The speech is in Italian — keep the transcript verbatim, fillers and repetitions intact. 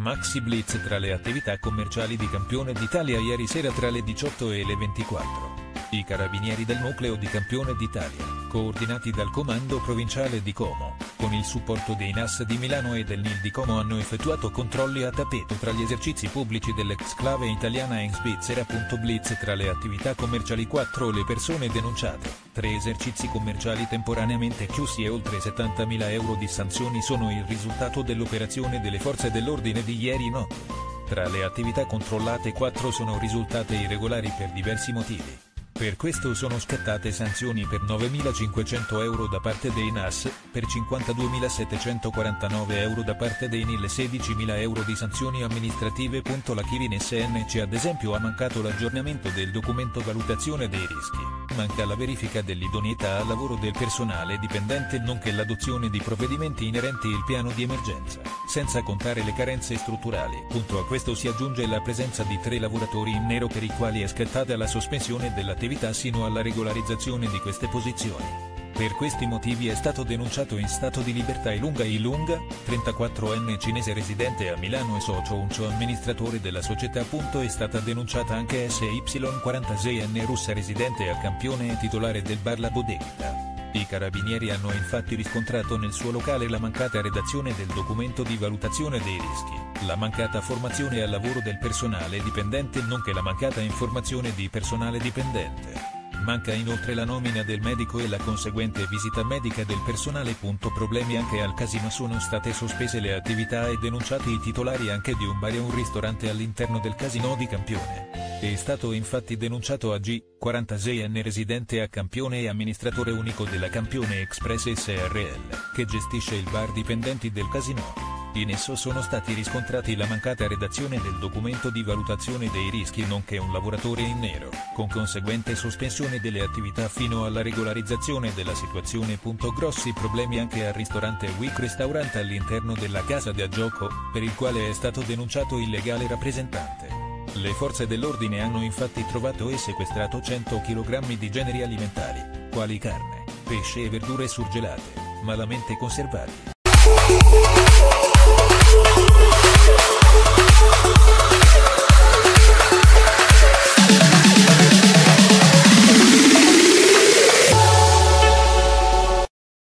Maxi Blitz tra le attività commerciali di Campione d'Italia ieri sera tra le diciotto e le ventiquattro. I carabinieri del nucleo di Campione d'Italia, coordinati dal Comando Provinciale di Como, con il supporto dei N A S di Milano e del N I L di Como hanno effettuato controlli a tappeto tra gli esercizi pubblici dell'exclave italiana in Svizzera. Blitz tra le attività commerciali: quattro le persone denunciate, tre esercizi commerciali temporaneamente chiusi e oltre settantamila euro di sanzioni sono il risultato dell'operazione delle forze dell'ordine di ieri notte. Tra le attività controllate quattro sono risultate irregolari per diversi motivi. Per questo sono scattate sanzioni per novemilacinquecento euro da parte dei N A S, per cinquantaduemilasettecentoquarantanove euro da parte dei N I L e sedicimila euro di sanzioni amministrative. La Kirin S N C ad esempio ha mancato l'aggiornamento del documento valutazione dei rischi, manca la verifica dell'idoneità al lavoro del personale dipendente nonché l'adozione di provvedimenti inerenti il piano di emergenza, senza contare le carenze strutturali. A questo si aggiunge la presenza di tre lavoratori in nero per i quali è scattata la sospensione dell'attività sino alla regolarizzazione di queste posizioni. Per questi motivi è stato denunciato in stato di libertà Ilunga Ilunga, trentaquattrenne cinese residente a Milano e socio uncio amministratore della società. È stata denunciata anche S Y quarantaseienne russa residente a Campione e titolare del bar La Bodeghita. I carabinieri hanno infatti riscontrato nel suo locale la mancata redazione del documento di valutazione dei rischi, la mancata formazione al lavoro del personale dipendente nonché la mancata informazione di personale dipendente. Manca inoltre la nomina del medico e la conseguente visita medica del personale. Problemi anche al casino: sono state sospese le attività e denunciati i titolari anche di un bar e un ristorante all'interno del casino di Campione. È stato infatti denunciato A G, quarantaseienne residente a Campione e amministratore unico della Campione Express S R L, che gestisce il bar dipendenti del casino. In esso sono stati riscontrati la mancata redazione del documento di valutazione dei rischi nonché un lavoratore in nero, con conseguente sospensione delle attività fino alla regolarizzazione della situazione. Grossi problemi anche al ristorante Week Restaurant all'interno della casa da gioco, per il quale è stato denunciato il legale rappresentante. Le forze dell'ordine hanno infatti trovato e sequestrato cento chilogrammi di generi alimentari, quali carne, pesce e verdure surgelate, malamente conservati.